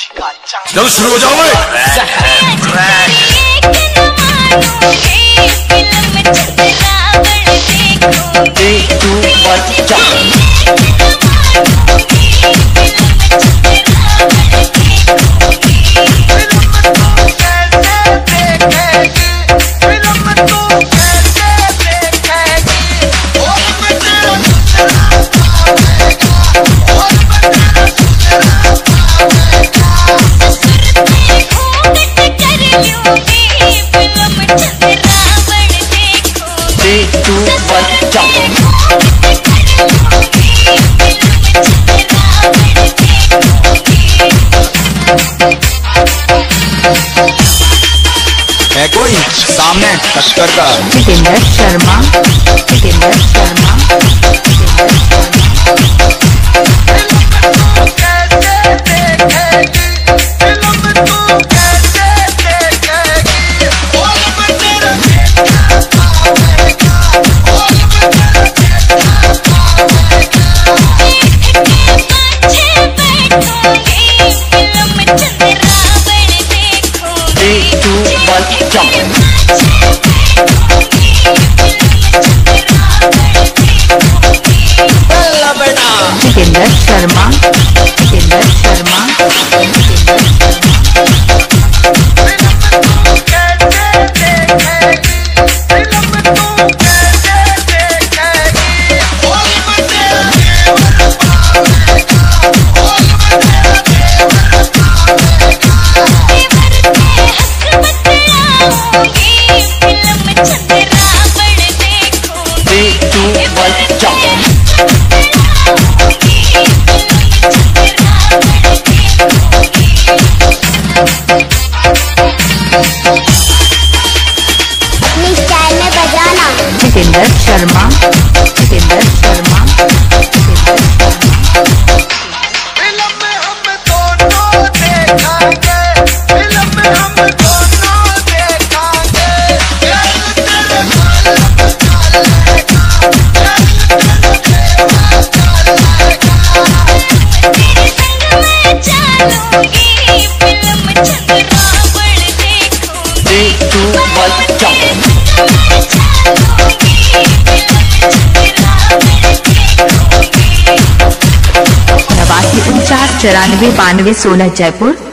चल शुरू हो जाओ। है कोई सामने टक्कर का। जितेंद्र शर्मा, जितेंद्र शर्मा, जितेंद्र शर्मा, जितेंद्र शर्मा, अपनी स्टाइल में बजाना। जितेंद्र शर्मा, जितेंद्र शर्मा, फिल्म में हम दोनों देखांगे, फिल्म में हम दोनों देखांगे। तेरे नवासी 49 94 92 16 जयपुर।